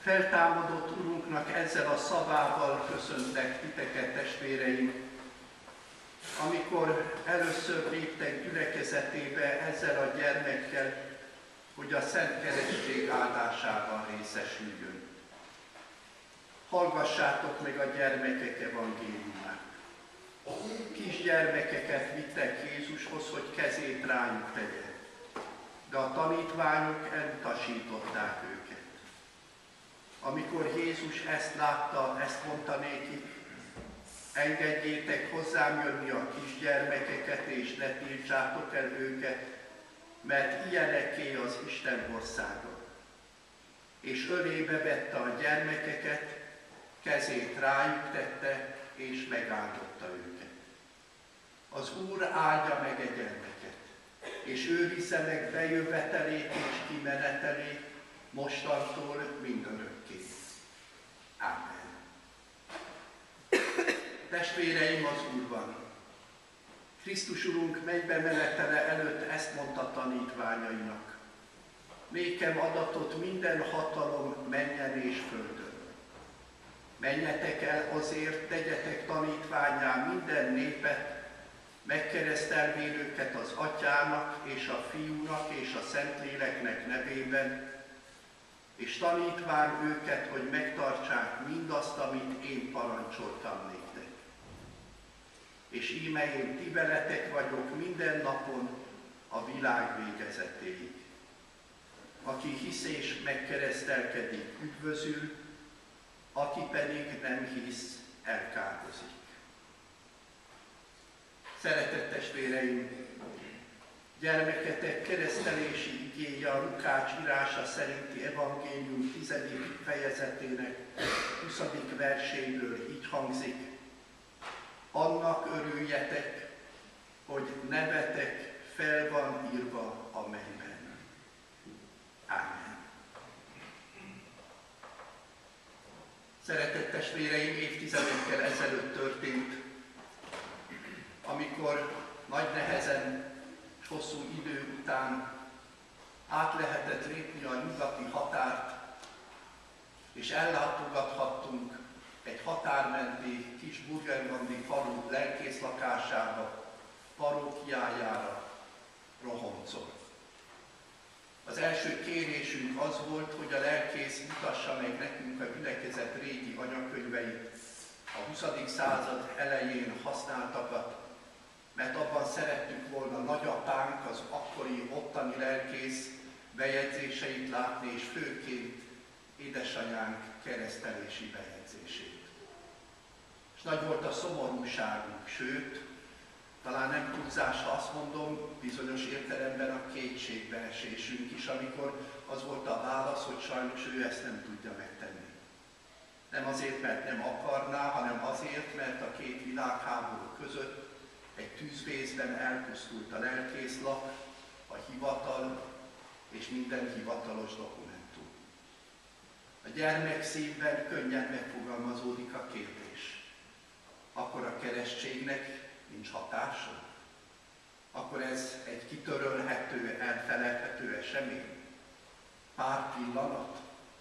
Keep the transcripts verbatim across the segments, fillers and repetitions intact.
Feltámadott Urunknak ezzel a szavával köszöntek titeket, testvéreim, amikor először léptek gyülekezetébe ezzel a gyermekkel, hogy a Szent Keresztség áldásában részesüljön. Hallgassátok meg a gyermekek evangéliumát. Kisgyermekeket vittek Jézushoz, hogy kezét rájuk tegye, de a tanítványok elutasították őket. Amikor Jézus ezt látta, ezt mondta nékik: engedjétek hozzám jönni a kisgyermekeket, és ne tiltsátok el őket, mert ilyeneké az Isten országa. És ölébe vette a gyermekeket, kezét rájuk tette, és megáldotta őket. Az Úr áldja meg a gyermeket, és őrizze meg bejövetelét és kimenetelét mostantól mindörökké. Ámen. Testvéreim az Úrban! Krisztus Urunk mennybe menetele előtt ezt mondta tanítványainak: nékem adatot minden hatalom mennyen és földön. Menjetek el azért, tegyetek tanítvánnyá minden népet, megkeresztelvén őket az Atyának és a Fiúnak és a Szentléleknek nevében, és tanítván őket, hogy megtartsák mindazt, amit én parancsoltam néktek. És íme én ti veletek vagyok minden napon a világ végezetéig. Aki hisz és megkeresztelkedik, üdvözül, aki pedig nem hisz, elkárhozik. Szeretett testvéreim, gyermeketek keresztelési igéje a Lukács írása szerinti evangélium tizedik fejezetének huszadik verséből így hangzik: annak örüljetek, hogy nevetek fel van írva a mennyben. Ámen. Szeretett testvéreim, évtizedekkel ezelőtt történt, amikor nagy nehezen és hosszú idő után át lehetett lépni a nyugati határt, és ellátogathattunk egy határmenti kis burgenlandi falu lelkész lakásába, parókiájára, Rohoncon. Az első kérésünk az volt, hogy a lelkész mutassa meg nekünk a gyülekezet régi anyakönyveit, a huszadik század elején használtakat, mert abban szerettük volna nagyapánk, az akkori ottani lelkész bejegyzéseit látni, és főként édesanyánk keresztelési bejegyzését. És nagy volt a szomorúságunk, sőt, talán nem túlzás, ha azt mondom, bizonyos értelemben a kétségbeesésünk is, amikor az volt a válasz, hogy sajnos ő ezt nem tudja megtenni. Nem azért, mert nem akarná, hanem azért, mert a két világháború között egy tűzvészben elpusztult a lelkészlap, a hivatal és minden hivatalos dokumentum. A gyermek szívben könnyen megfogalmazódik a kérdés: akkor a keresztségnek nincs hatása? Akkor ez egy kitörölhető, elfelejthető esemény? Pár pillanat?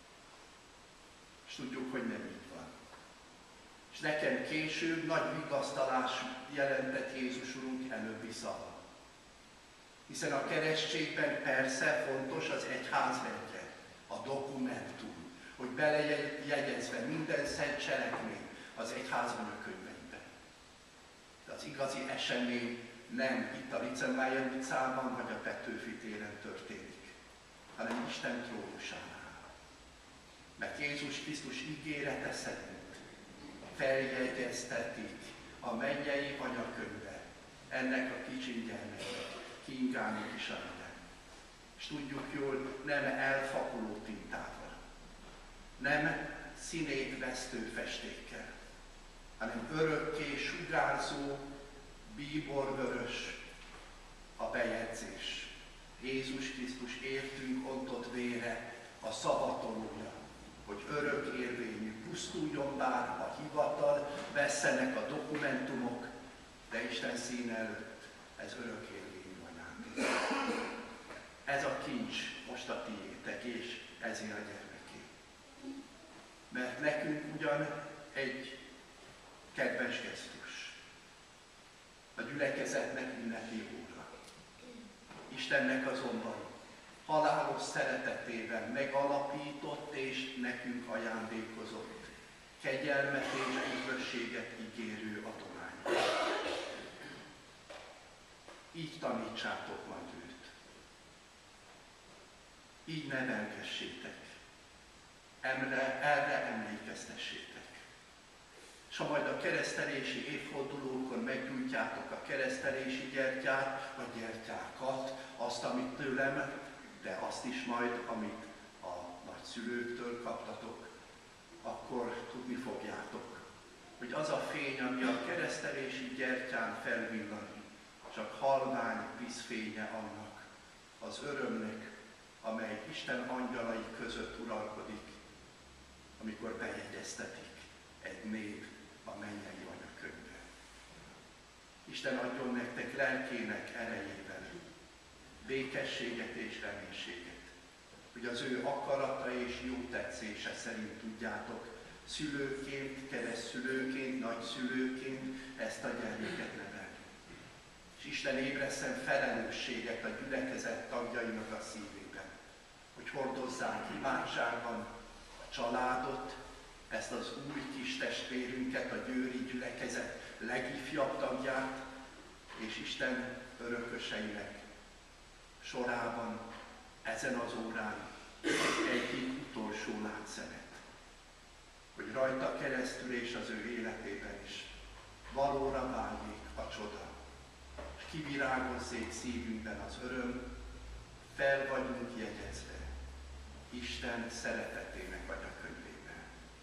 És tudjuk, hogy nem így van. És nekem később nagy vigasztalás jelentett Jézus Urunk előbbi szava. Hiszen a keresztségben persze fontos az egyház rendje, a dokumentum, hogy belejegyezve minden szent cselekmény az egyház anyakönyveiben. De az igazi esemény nem itt a Licemájer utcában vagy a Petőfi téren történik, hanem Isten trónusánál. Mert Jézus Krisztus ígérete szerint feljegyeztetik a mennyei anyakönyvbe ennek a kicsi gyermeknek, Kingának is a neve. És tudjuk jól, nem elfakuló tintával, nem színétvesztő festékkel, hanem örökké sugárzó, bíborvörös a bejegyzés. Jézus Krisztus értünk ontott vére, a szavatolója, hogy örök érvényű, pusztuljon bár a hivatal, vesszenek a dokumentumok, de Isten színe előtt ez örök érvényű ajándék. Ez a kincs most a tiétek, és ezért a gyermeké. mert nekünk ugyan egy kedves gesztus. A gyülekezetnek ünnepi óra. Istennek azonban halálos szeretetével megalapított és nekünk ajándékozott kegyelmet és üdvösséget ígérő adomány. Így tanítsátok majd őt. Így nevelgessétek. Emre, erre emlékeztessétek. És ha majd a keresztelési évfordulókon meggyújtjátok a keresztelési gyertyát, vagy gyertyákat, azt, amit tőlem, de azt is majd, amit a nagyszülőktől kaptatok, akkor tudni fogjátok, hogy az a fény, ami a keresztelési gyertyán felvillan, csak halvány vízfénye annak, az örömnek, amely Isten angyalai között uralkodik, amikor bejegyeztetik egy név a mennyei anyakönyvbe. Isten adjon nektek lelkének erejével békességet és reménységet, hogy az ő akarata és jó tetszése szerint tudjátok szülőként, keresztszülőként, nagyszülőként ezt a gyermeket nevelni. És Isten ébresszen felelősséget a gyülekezet tagjainak a szívében, hogy hordozzák imádságban a családot, ezt az új kis testvérünket, a győri gyülekezet legifjabb tagját, és Isten örököseinek sorában, ezen az órán egyik utolsó látszemet, hogy rajta keresztül és az ő életében is valóra váljék a csoda, és kivirágozzék szívünkben az öröm, fel vagyunk jegyezve Isten szeretetének anyakönyvében.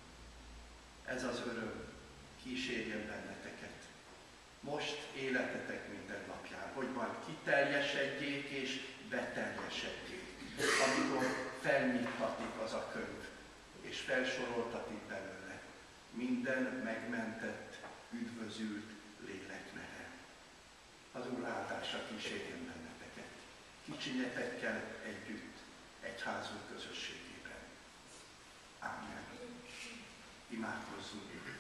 Ez az öröm kísérjen benneteket, most életetek minden napján, hogy majd kiteljesedjék és beteljesedjék, amikor felnyithatik az a könyv, és felsoroltatik belőle minden megmentett, üdvözült lélek neve. Az Úr áldása kísérjen benneteket, kicsinyetekkel együtt, egyházunk közösségében. Ámen. Imádkozzunk.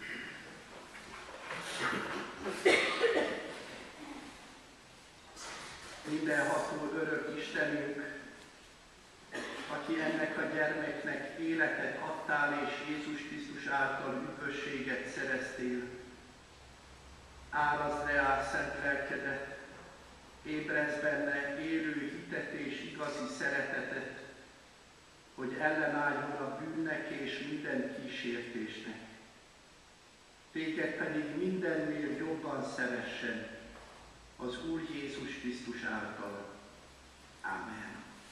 Mindenható örök Istenünk, aki ennek a gyermeknek életet adtál és Jézus Krisztus által üdvösséget szereztél, árazd reál szent lelkedet, ébrezd benne élő hitet és igazi szeretetet, hogy ellenálljon a bűnnek és minden kísértésnek. Téged pedig mindennél jobban szeressen az Úr Jézus Krisztus által. Ámen.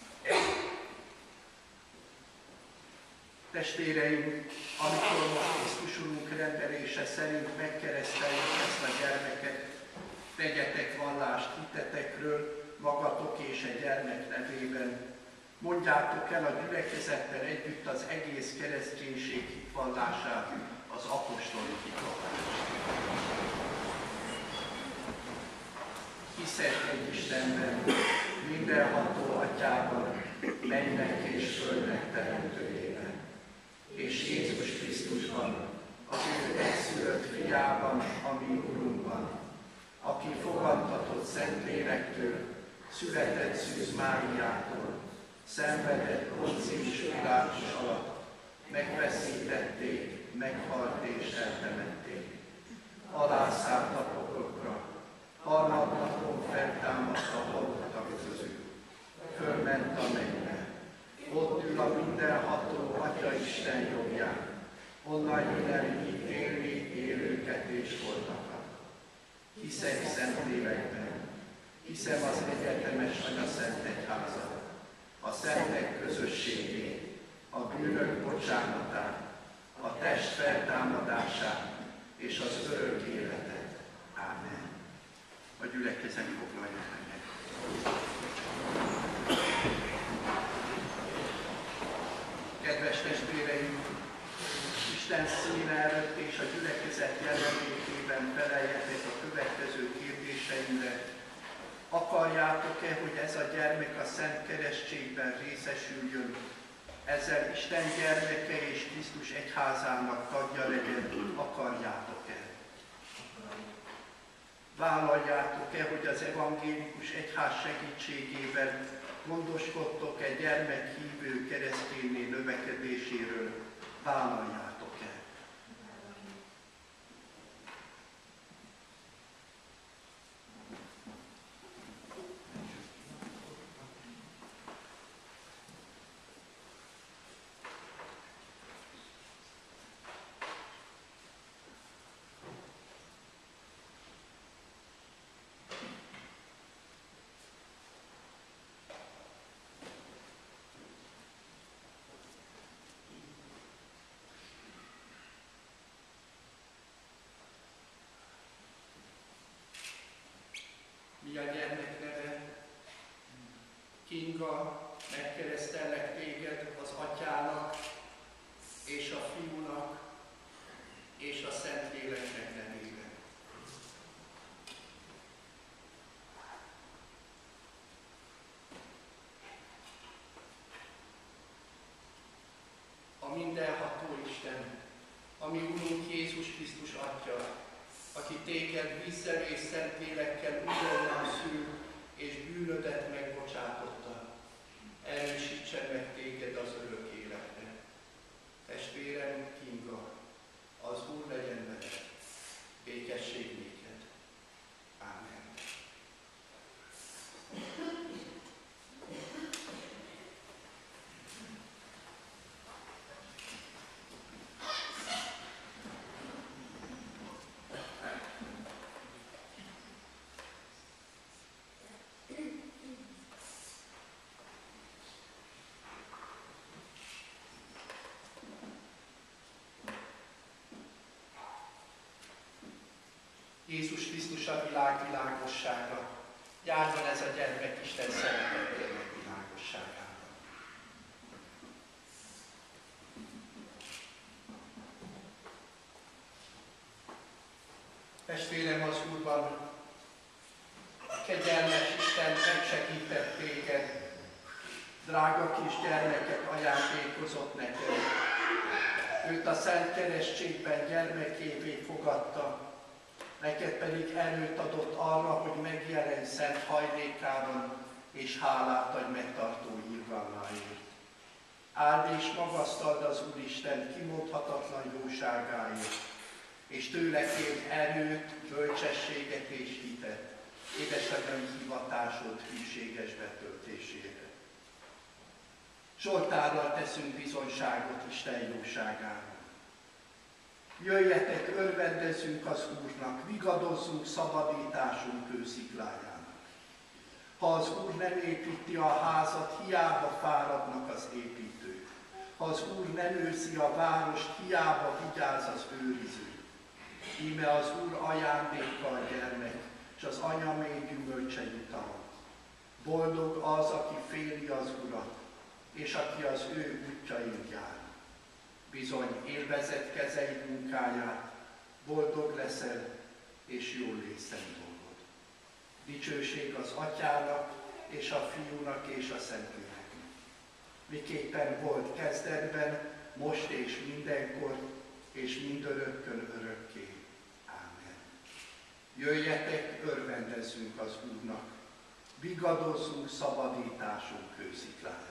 Testvéreim, amikor most Krisztus Urunk rendelése szerint megkereszteljük ezt a gyermeket, tegyetek vallást hitetekről magatok és a gyermek nevében. Mondjátok el a gyülekezettel együtt az egész kereszténység hitvallását, az apostoli hitvallást. Hiszek egy Istenben, mindenható Atyában, mennek és földnek teremtőjében, és Jézus Krisztusban, az ő egyszülött fiában, a mi Urunkban, aki fogantatott Szentlélektől, született Szűz Máriától, szenvedett Poncius Pilátus alatt, megfeszítették, meghalt és eltemették. Alászállt a poklokra, harmadnapon feltámadt a halottak közül, fölment a mennybe, ott ül a mindenható Atya Isten jobbján, onnan jön el ítélni élőket és holtakat. Hiszek Szentlélekben, hiszem az egyetemes Anyaszent Egyházat, a szentek közösségét, a bűnök bocsánatát, a test feltámadását és az örök életet. Ámen. A gyülekezet foglalja meg. Kedves testvéreim, Isten színe előtt és a gyülekezet jelenlétében feleljetek a következő kérdéseimre. Akarjátok-e, hogy ez a gyermek a szent keresztségben részesüljön, ezzel Isten gyermeke és Krisztus egyházának tagja legyen, akarjátok-e? Vállaljátok-e, hogy az evangélikus egyház segítségével gondoskodtok-e gyermekhívő keresztényné növekedéséről? Vállaljátok-e? Mi a gyermek neve? Kinga, megkeresztellek téged az Atyának, és a Fiúnak, és a Szentléleknek nevében. A mindenható Isten, a mi Urunk Jézus Krisztus Atya, aki téged vízzel és Szentlélekkel újonnan szül, és bűnödet megbocsátotta, erősítsen meg téged az örök életre. Testvérem Kinga, az Úr legyen veled, békesség néked. Ámen. Jézus Krisztus a világ világossága. Járjon ez a gyermek Isten szeretetének világosságában. Testvérem az Úrban, kegyelmes Isten megsegített téged, drága kis gyermeket ajándékozott neked. Őt a Szent Keresztségben gyermekévé fogadta, neked pedig erőt adott arra, hogy megjelenj szent hajlékában, és hálát adj megtartó irgalmáért. Áld és magasztald az Úristen kimondhatatlan jóságáért, és tőle kérd erőt, bölcsességet és hitet, édesanyai hivatásod hűséges betöltésére. Zsoltárral teszünk bizonyságot Isten jóságáról. Jöjjetek, örvendezzünk az Úrnak, vigadozzunk szabadításunk kősziklájának. Ha az Úr nem építi a házat, hiába fáradnak az építők. Ha az Úr nem őrzi a várost, hiába vigyáz az őriző. Íme az Úr ajándékkal gyermek, és az anya mély gyümölcse jutalom. Boldog az, aki féli az Urat, és aki az ő útjain jár. Bizony élvezett kezeid munkáját, boldog leszel, és jól lészen dolgod. Dicsőség az Atyának, és a Fiúnak, és a Szentléleknek. Miképpen volt kezdetben, most és mindenkor, és mindörökkön örökké. Ámen. Jöjjetek, örvendezzünk az Úrnak, vigadozzunk szabadításunk kősziklájának.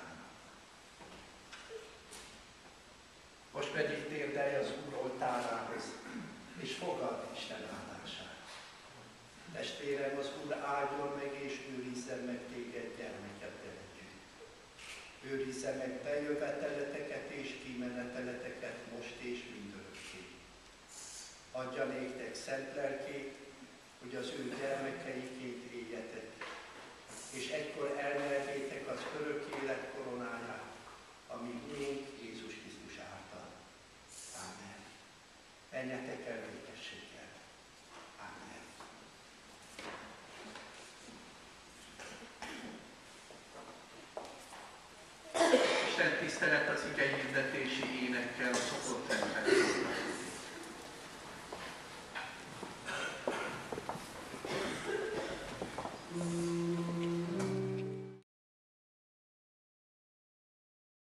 Most pedig térdelj az Úr oltárához, és fogadd Isten áldását. Testvérem, az Úr áldjon meg, és őrizzen meg téged gyermekeddel együtt. Őrizze meg bejöveteleteket és kimeneteleteket most és mindörökké. Adja néktek szent lelkét, hogy az ő gyermekeiként éljetek, és egykor elnyerjétek az örök élet koronáját, ami Urunk Jézus Krisztus által. Ámen. Menjetek el békességgel. Ámen. Isten tisztelet az ige hirdetési énekkel szokott lenni.